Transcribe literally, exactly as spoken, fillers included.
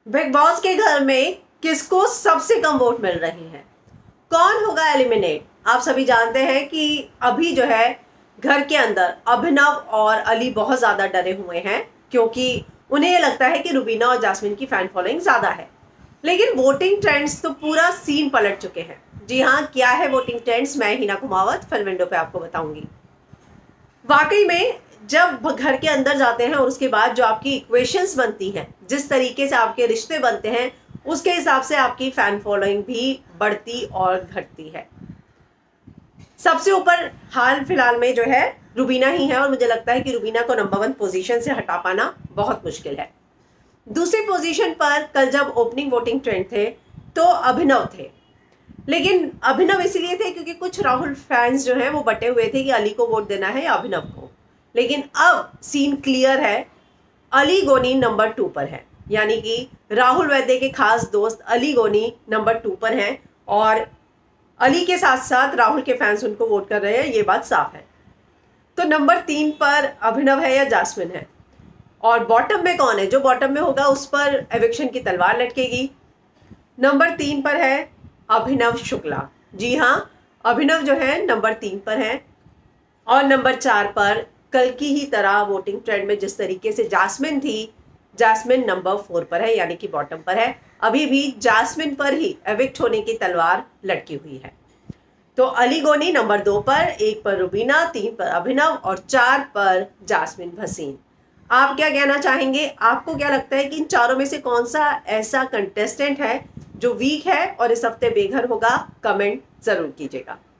Big boss के घर में किसको सबसे कम वोट मिल रहे हैं, कौन होगा एलिमिनेट। आप सभी जानते हैं कि अभी जो है घर के अंदर अभिनव और अली बहुत ज्यादा डरे हुए हैं, क्योंकि उन्हें ये लगता है कि रुबीना और जास्मिन की फैन फॉलोइंग ज्यादा है। लेकिन वोटिंग ट्रेंड्स तो पूरा सीन पलट चुके हैं। जी हाँ, क्या है वोटिंग ट्रेंड्स, मैं हिना कुमावत फिल्म विंडो पे आपको बताऊंगी। वाकई में जब घर के अंदर जाते हैं और उसके बाद जो आपकी इक्वेशंस बनती हैं, जिस तरीके से आपके रिश्ते बनते हैं, उसके हिसाब से आपकी फैन फॉलोइंग भी बढ़ती और घटती है। सबसे ऊपर हाल फिलहाल में जो है रुबीना ही है, और मुझे लगता है कि रुबीना को नंबर वन पोजीशन से हटा पाना बहुत मुश्किल है। दूसरी पोजीशन पर कल जब ओपनिंग वोटिंग ट्रेंड थे तो अभिनव थे, लेकिन अभिनव इसीलिए थे क्योंकि कुछ राहुल फैंस जो हैं वो बटे हुए थे कि अली को वोट देना है या अभिनव को। लेकिन अब सीन क्लियर है, अली गोनी नंबर टू पर है, यानी कि राहुल वैद्य के खास दोस्त अली गोनी नंबर टू पर हैं, और अली के साथ साथ राहुल के फैंस उनको वोट कर रहे हैं, ये बात साफ है। तो नंबर तीन पर अभिनव है या जास्मिन है, और बॉटम में कौन है? जो बॉटम में होगा उस पर एविक्शन की तलवार लटकेगी। नंबर तीन पर है अभिनव शुक्ला। जी हाँ, अभिनव जो है नंबर तीन पर है, और नंबर चार पर कल की ही तरह वोटिंग ट्रेंड में जिस तरीके से जास्मिन थी, जास्मिन नंबर फोर पर है, यानी कि बॉटम पर है। अभी भी जास्मिन पर ही एविक्ट होने की तलवार लटकी हुई है। तो अली गोनी नंबर दो पर, एक पर रुबीना, तीन पर अभिनव और चार पर जास्मिन भसीन। आप क्या कहना चाहेंगे? आपको क्या लगता है कि इन चारों में से कौन सा ऐसा कंटेस्टेंट है जो वीक है और इस हफ्ते बेघर होगा? कमेंट जरूर कीजिएगा।